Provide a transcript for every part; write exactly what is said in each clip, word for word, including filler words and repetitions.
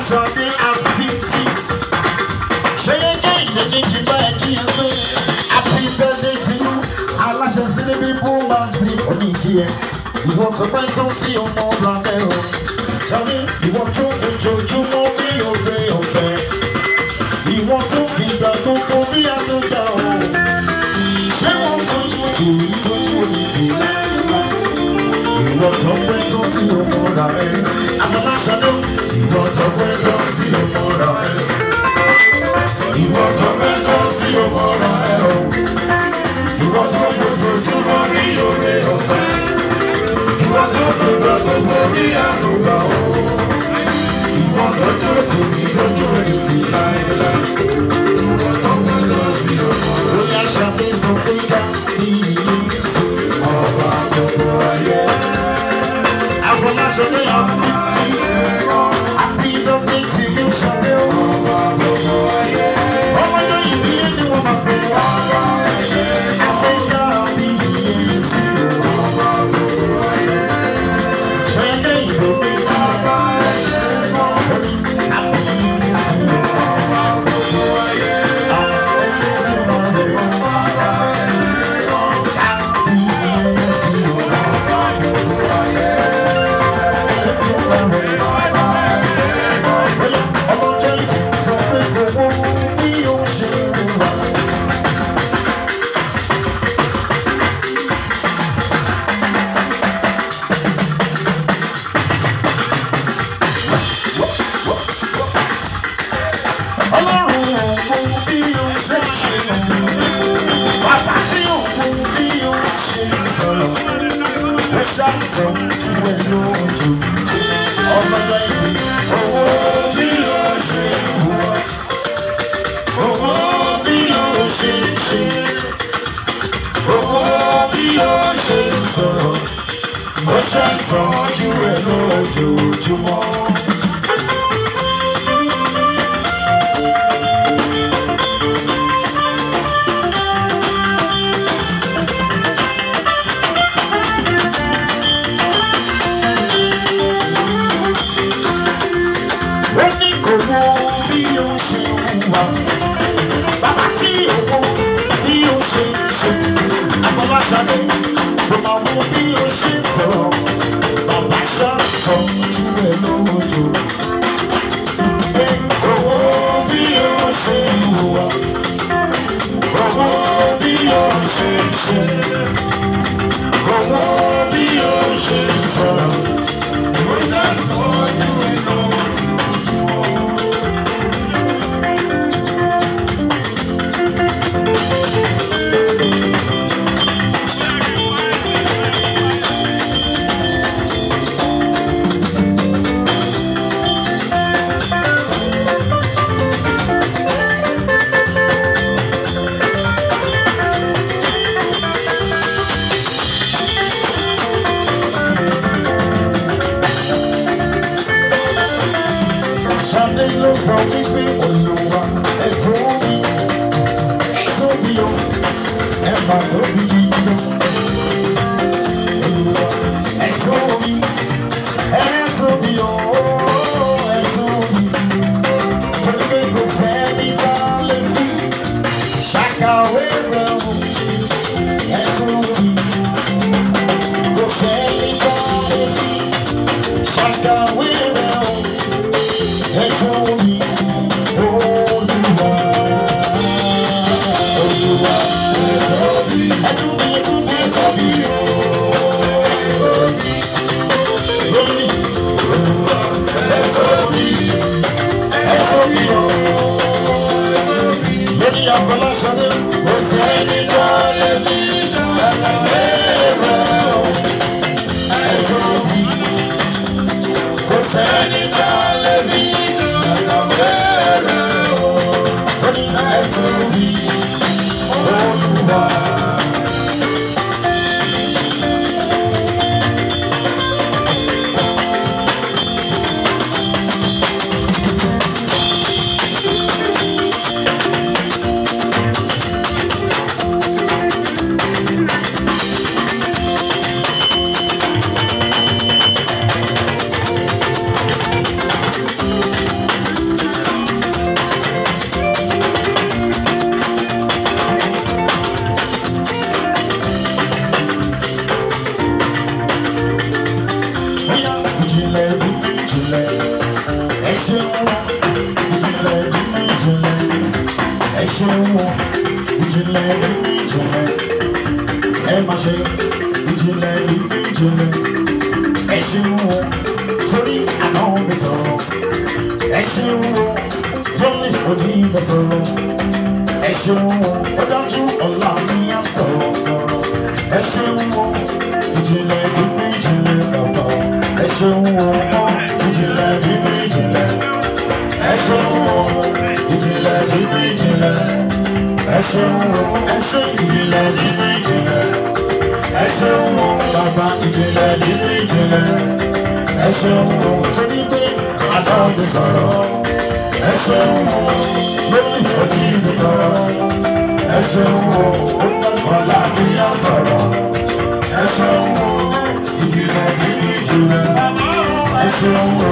Afolashade at fifty. Say again, the Nicky back here. Happy birthday to you. Alasha City people, Manzi, Onikia. You want to find some see on more brother. Johnny, you want to enjoy you more be your day of fair. You want to feel that go go be a no down. She want to do to eat to do it. You want to wait to see your mother. Afolashade, you want to wait to see your mother. You want to wait to see your mother. You want to go to to be your day of fair. You want to feel that go go be a no down. You want to do to me, don't do anything like that. You want to wait to see your mother. We are shopping something that means all about the world. Afolashade at fifty. Happy birthday to you, Shade. Oh my God, you be anyone my baby. I say yeah, be easy. Shade, you be ṣe ìjìnlẹ̀ ìbí ìjìnlẹ̀ ẹ ṣeun o torí àná mi sọ̀rọ̀ ẹ ṣeun o torí òní mi sọ̀rọ̀ ẹ ṣeun o ó dájú ọ̀la mi á sọ̀rọ̀ sọ̀rọ̀ ẹ ṣeun o ìjìnlẹ̀ ìbí ìjìnlẹ̀ bàbá ẹ ṣeun o ìjìnlẹ̀ ìbí ìjìnlẹ̀ ẹ ṣeun o ìjìnlẹ̀ ìbí ìjìnlẹ̀ ẹ ṣeun o ẹ ṣe ìjìnlẹ̀ ìbí ìjìnlẹ̀ ẹ ṣeun o bàbá ìjìnlẹ̀ ìbí ìjìnlẹ̀ ẹ ṣeun o torí pé àjọ mi sọ̀rọ̀ ẹ ṣeun o lórí òní mi sọ̀rọ̀ ẹ ṣeun o ó dákọ̀ láti yá sọ̀rọ̀ ẹ ṣeun o ìjìnlẹ̀ ìbí ìjìnlẹ̀ ẹ ṣeun o.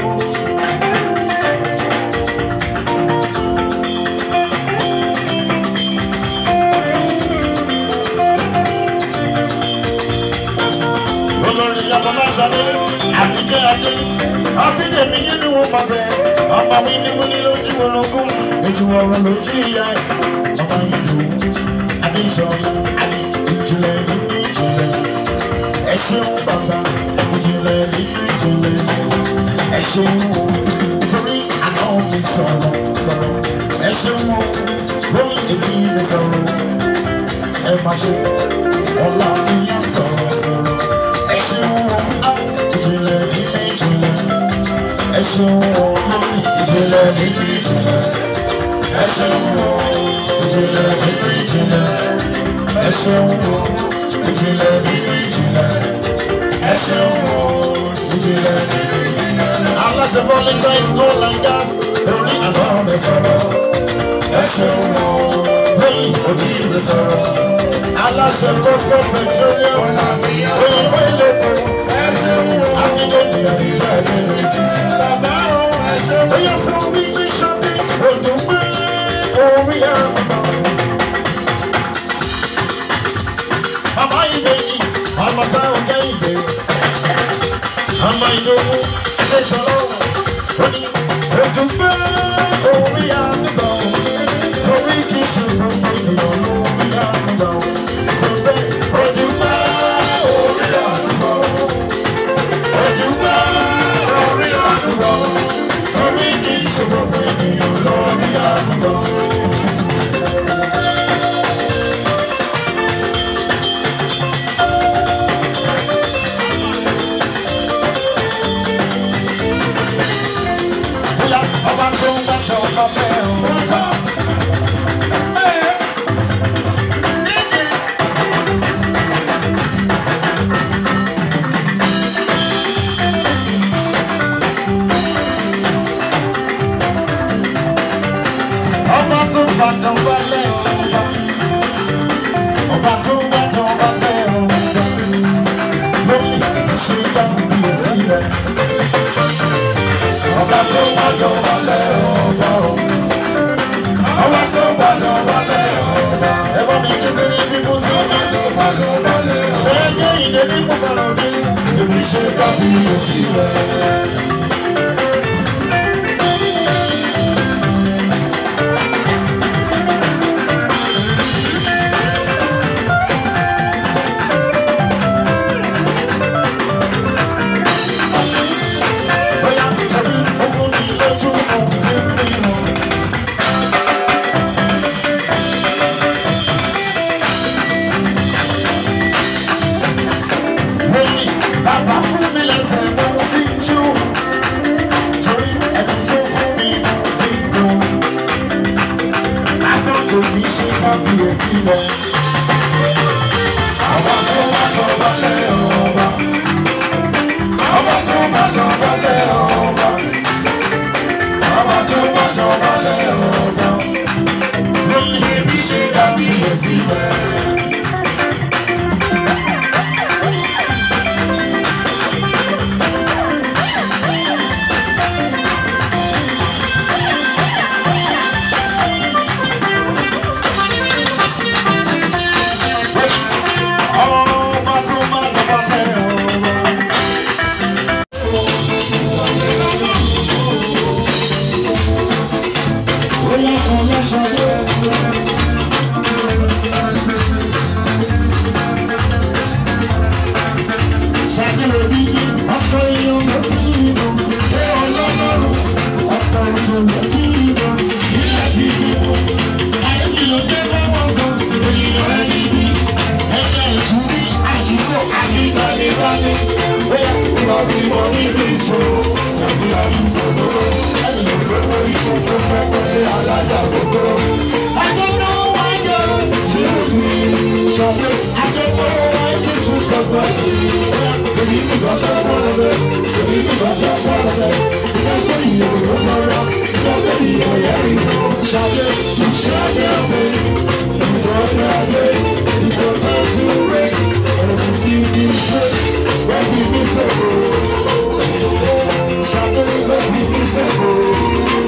Afolashade, àbíkẹ́ adé, àbídèmí yín ni wọ́n máa bẹ̀. Ọmọ mi ní mo ní lójú orogún, ojú ọ̀rọ̀ lójú ìyá ẹ̀. Ọmọ yìí lò ó, adé ìṣọ̀lá, adé ìjìnlẹ̀ nínú ìjìnlẹ̀. Ẹ ṣeun bàbá, ìjìnlẹ̀ nínú ìjìnlẹ̀. Ẹ ṣeun o, torí àná mi sọ̀rọ̀ sọ̀rọ̀. Ẹ ṣeun o, lórí èmi mi sọ̀rọ̀. Ẹ máa ṣe ọ̀la mi yá sọ̀rọ̀ sọ̀rọ̀. Ẹ ṣeun o, ìjìnlẹ̀ nínú ìjìnlẹ̀. Ẹ ṣeun o, ìjìnlẹ̀ nínú ìjìnlẹ̀. Ẹ ṣeun o, ìjìnlẹ̀ nínú ìjìnlẹ̀. Ẹ ṣeun o, ìjìnlẹ̀ nínú ìjìnlẹ̀. Ẹ ṣeun o, ìjìnlẹ̀ nínú ìjìnlẹ̀. Aláṣẹ volunteers no like gas, orí àná mi sọ̀rọ̀. Ẹ ṣeun o, lórí òbí mi sọ̀rọ̀. Aláṣẹ first cup petroleum, òyìnbó ilé kù. Akíndéjì àdìgbà ẹ̀dẹ́rẹ́jì. Oyè fún mi ní ṣọ́bí, òjò gbé orí àmà. Màmá ìbejì, ọmọ táwọn kẹ́hìndé. Ọmọ ìdòwú, ẹlẹ́ṣọ̀lọ́. Ó ní òjò gbé orí àmà. Torí kì í ṣe gbogbo ènìyàn lórí àmà. Sọ pé òjò gbé orí àmà. Òjò gbé orí àmà. Torí kì í ṣe gbogbo ènìyàn lórí àmà. Bóyá ọba tó ń gbàjọ ọba fẹ́ ọba. Ọba tó ń gbàjọ ọba lẹ́ ọba. Ọba tó ń gbàjọ ọba lẹ́ ọba. Lórí ìṣe yàgò bí etí rẹ̀. Ọba tó ń gbàjọ ọba lẹ́ ọba o. Ọba tó ń gbàjọ ọba lẹ́ ọba. Ẹ bá mi kí sí ní bíbú tí ó ní ló bá lọ balẹ̀. Ṣé ẹgbẹ́ ìdè ní Bùkálọ̀ bí? Èmi ṣe kábí etí rẹ̀. Bàbá fún mi lẹ́sẹ̀ mo fi jó. don't know why you choose me. I don't know why you choose somebody. Believe me, because I'm one of them. Believe me, because I'm one of them. Because when you go around, because when you go around, Shade, you shade your way. You go around, it's your time to break. And if you see this way, when we miss the road, Shade, when we miss the road,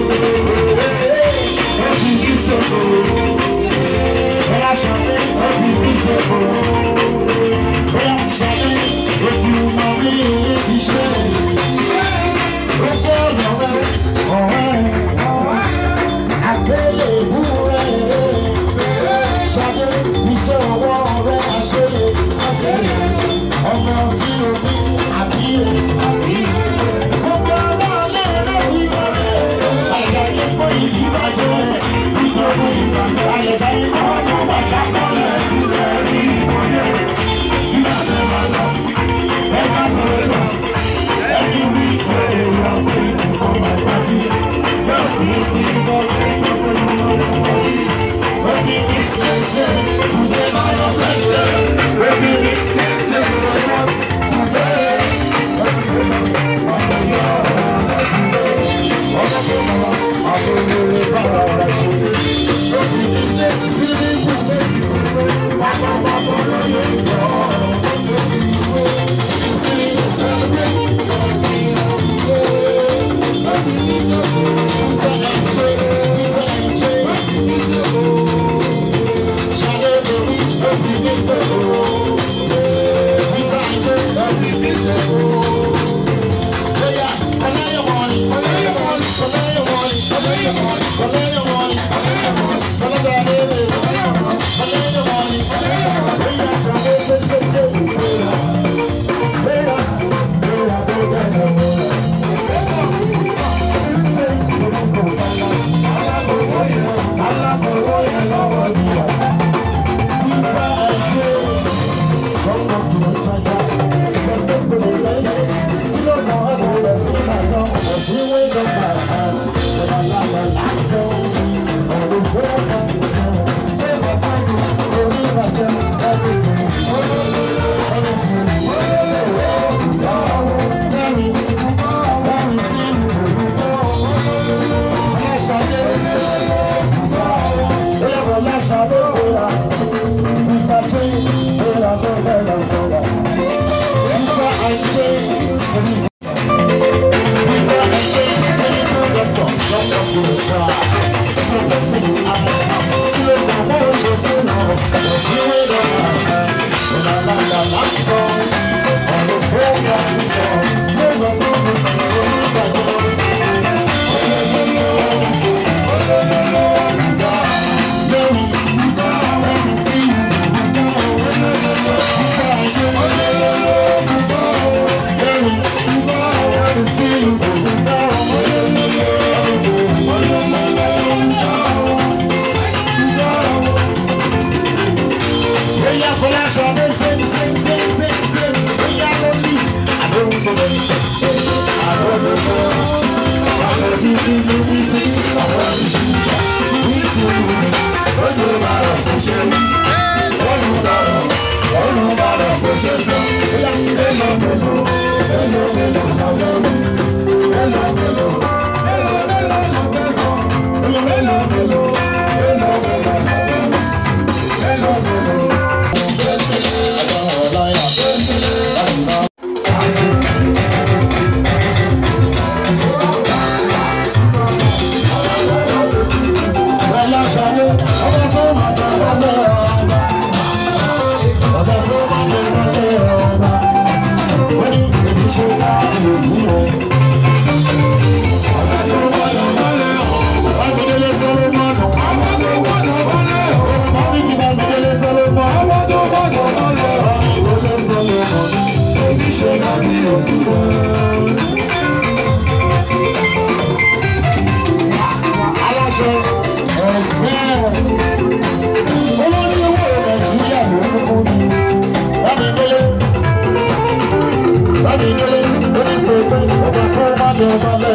when we miss the road, when I Shade, when we miss the road, when I Shade, when you know me, it's Shade. What's up, alright, alright, alright. I tell you, hooray. Shade, it's your war, I say it, I tell you. I'm not seeing me, I feel it, I feel it. I'm not letting it see my head. I got it for you, you got it. See my way, I got it. I want to wash out my legs to the deep. You got to my love, and I know it was. Every week, I'm waiting for my party. Just me, see, go back to the movies. Every week's expensive, today I don't like that. Every week's expensive, I want today. Every week, I'm the yard, today. I'm the yard, I'm the yard, I'm the yard. Every week's expensive, I'm the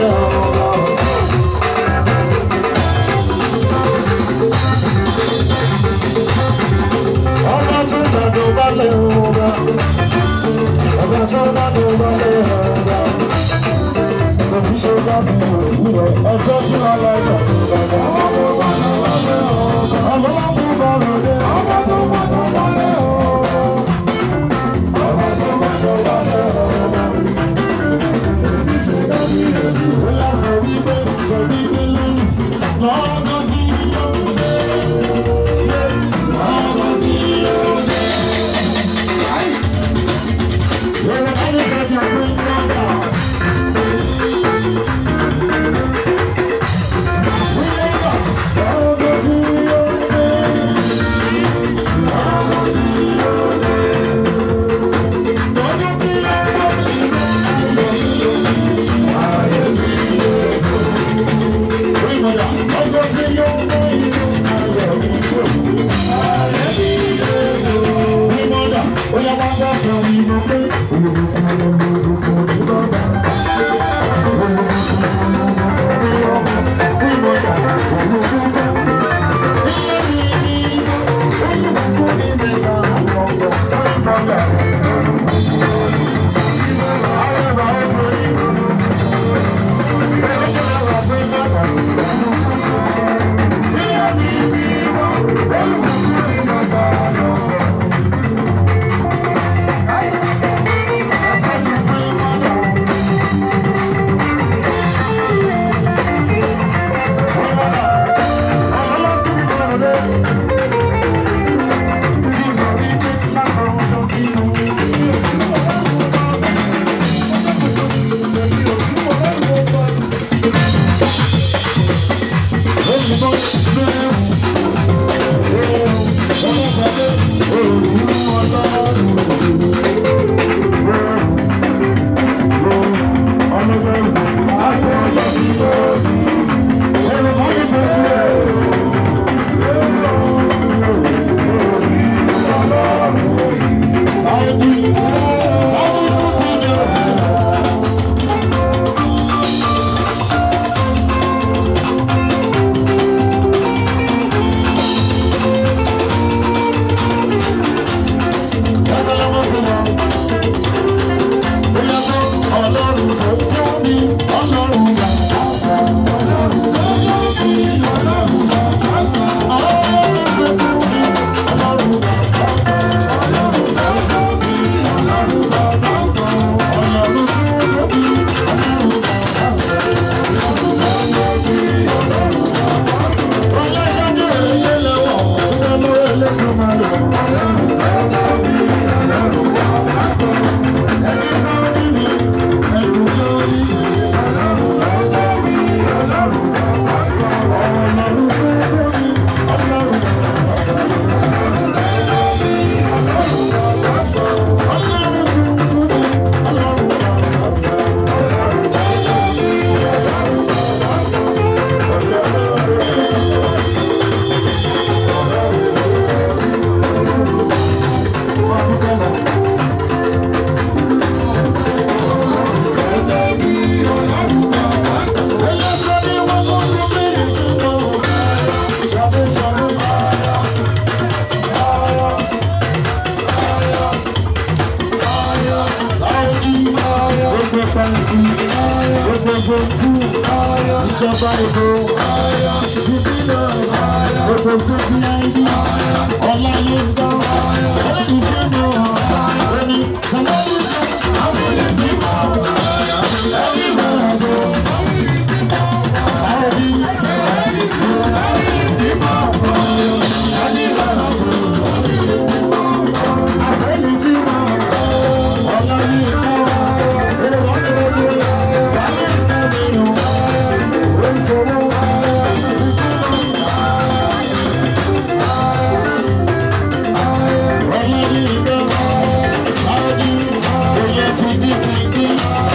Saudi, oh yeah,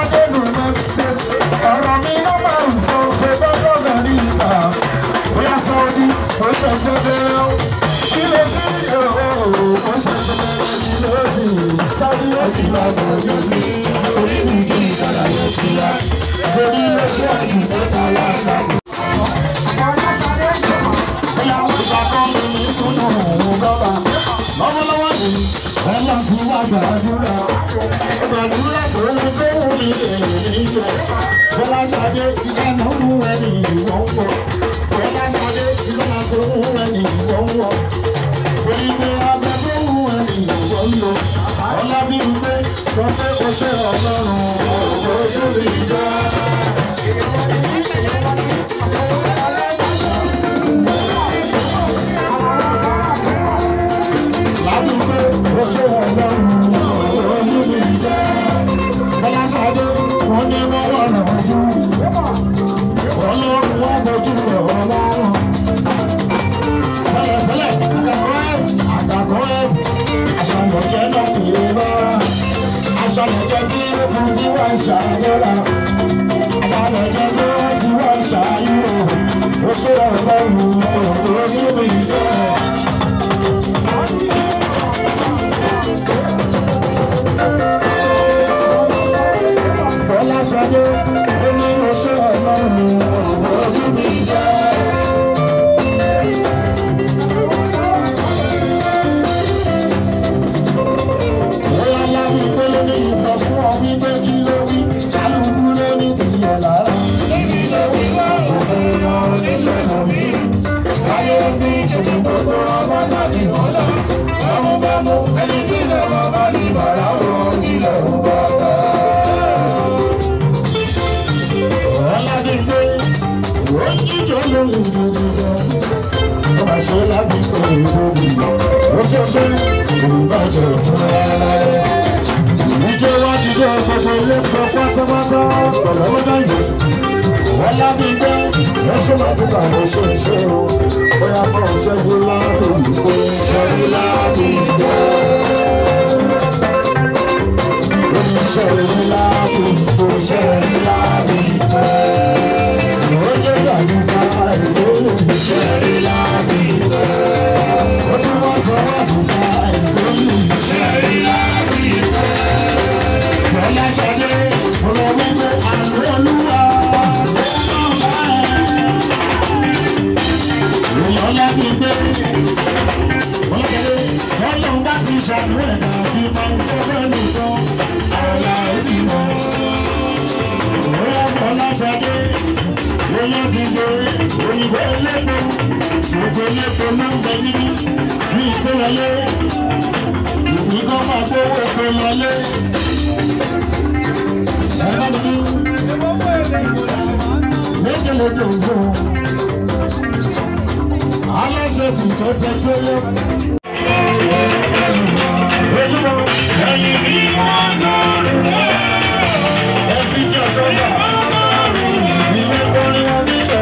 dẹ́nu next stage. Ọ̀rọ̀ mi ló máa ń sọ ṣe gbọ́dọ̀ bẹ̀rẹ̀ ìgbà. Bóyá Saudi ó ṣẹ̀ṣẹ̀ bẹ̀rẹ̀ o. Kí ló ti rí o? Ó ṣẹ̀ṣẹ̀ bẹ̀rẹ̀ kí ló ti rí? Saudi ó ṣì máa gbọ́dọ̀ sí. Torí mi kì í ṣàlàyé sí wa. Torí ó ṣe àdúgbò ká wá ṣàkóso. Bóyá wọ́n gbà kọ́ mi ní súnú òun gọ́bà. Lọ́wọ́lọ́wọ́ yìí, ẹ̀yà ti wá gbàdúrà. Gbàdúrà tó ń tó wù mí èmi jẹ. Fọláṣadé ìdáná mú ẹni ìwọ̀n wọ̀. Fọláṣadé ìdáná tó mú ẹni ìwọ̀n wọ̀. Torí pé abẹ tó mú ẹni ìwọ̀n lò. Ọlábí ń gbé sọ pé o ṣe Ọlọ́run ojú mi jẹ́. Ládùúgbò o ṣe Ọlọ́run ojú mi jẹ́. Fọláṣadé wọ́n ní wọ́n wà lọ́jú. Ọlọ́run wọ́n bójú rẹ̀ wọ́n lọ́rùn. Fẹ́lẹ̀fẹ́lẹ̀ àgàkọ́ ẹ̀ àgàkọ́ ẹ̀ aṣọ́nàjẹ́ náà kì í bá. Aṣọ́nàjẹ́ tí ó ti ti wá ṣàyẹ̀rà. Aṣọ́nàjẹ́ tí ó ti wá ṣàyẹ̀rò. Ó ṣe Ọlọ́run ojú mi jẹ́. Fọláṣadé ó ní ó ṣe Ọlọ́run ojú mi jẹ́. Bóyá lábí pélé ní ìsọ fún ọ wípé kí ló wí, kálukú ló ní tìyẹ̀ lára. Èmi ló wí wá òun oníṣẹ́ lómi. Ayé bí ìṣòro gbogbo ọmọ tàbí wọn lọ. Ọmọ bá mú ẹni tí ilẹ̀ wọn bá ní bàrà wọn nílẹ̀ wọn bá ta. Ọlábí gbé ó ń jíjọ lóhùn gidigidi. Ó máa ṣe lábí kò ní lóbi. Ó ṣe ṣe ìbàjẹ́ fún ẹ. Ìjọ wá jíjọ gbogbo ilé kan pátápátá pẹ̀lú ọmọdé ìwé. Ọlábí gbé ó ṣe máa ti bàbá ṣe ṣe o. Bóyá kọ́ ṣẹ́gun láàbò ìgbó ṣẹ́gun láàbò ìgbó. Ṣẹ́gun láàbò ìgbó ṣẹ́gun láàbò ìgbó. Ó jẹ́ ìyàtí sáà ìgbó ṣẹ́gun láàbò ìgbó. Ó tún wọ́n sọ wájú sáà ìgbó ṣẹ́gun láàbò ìgbó. Fọláṣadé ọ̀rọ̀ wípé àrùn olúwa. Ọlábí gbé ọlọ́kẹ́lẹ́ ọlọ́run bá ti ṣàánú ẹ̀dá bí máa ń fẹ́rẹ́ nìkan àrọ̀lá èsì mọ́. Fọláṣadé oyún ti gbé òyìnbó elépo gbogbo elépo ló ń bẹ níbí ní ìtẹ́wọlé ìwé kan máa gbówó epo lọlé. Ẹ̀rọ mi lékeleke ògbó. Aláṣẹ ti tó pẹtrólíọ̀. Olúwo ẹ̀yìn ní wọ́n tó rú ẹ̀. Ẹbí jẹ́ sọ́jà. Ilé kọrin wọn níbẹ̀.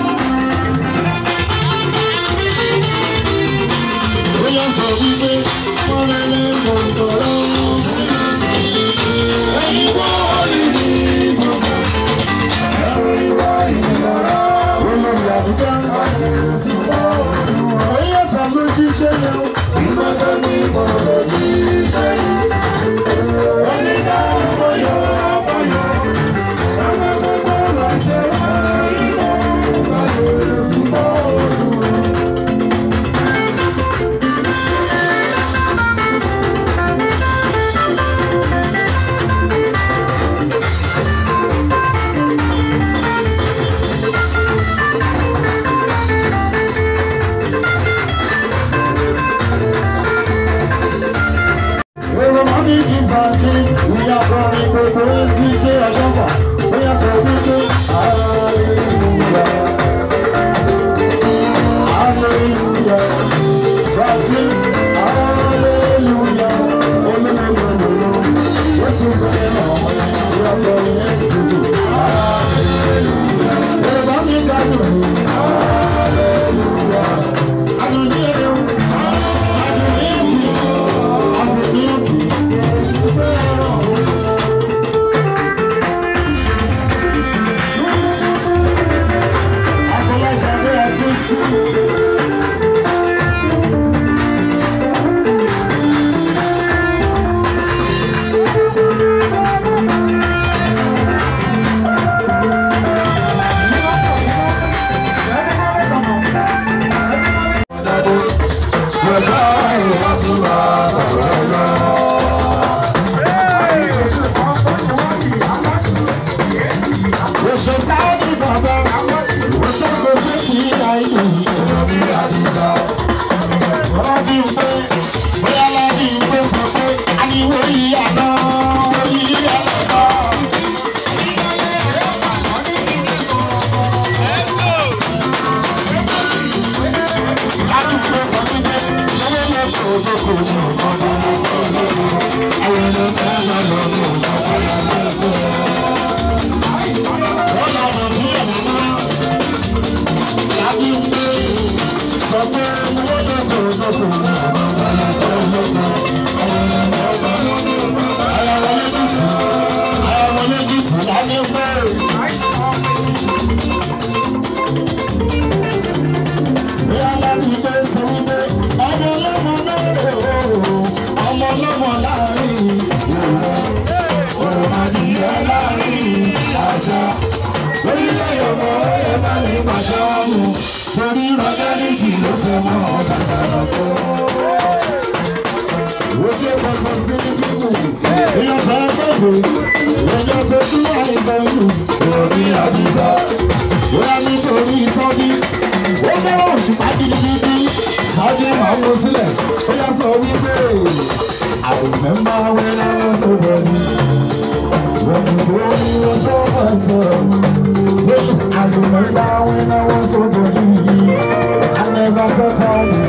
Sọ wípé ṣe sáàdì bàbá ó ṣe kò sí sí àìlú ìrọ̀bí àdìsá. Ọdí pé bóyá lọ́dí pé sọ pé àníwò yìí àná yìí àná. Ládùúgbò sọ pé ilé yẹn kò tó kò ní ọ̀dọ́ àwọn ènìyàn náà lọ́dún torí rọ́jà ní kí ló ṣe mọ́ ọ̀dàdà lọ́kọ́. Ó ṣe kọ̀ọ̀kan sí ní kíkù, èèyàn fẹ́ gbẹ̀gbẹ̀, èèyàn tó tún wà ní bẹ́ẹ̀lú, ìròbí àdìsá. Bóyá nítorí sọ́dí, ó fẹ́ràn òṣùpá gidigidi, sọ́dí máa ń wo sílẹ̀, ó yá sọ wípé, I remember when I was so ready, when you told me you were so handsome. I remember when I was so ready. I never thought I'd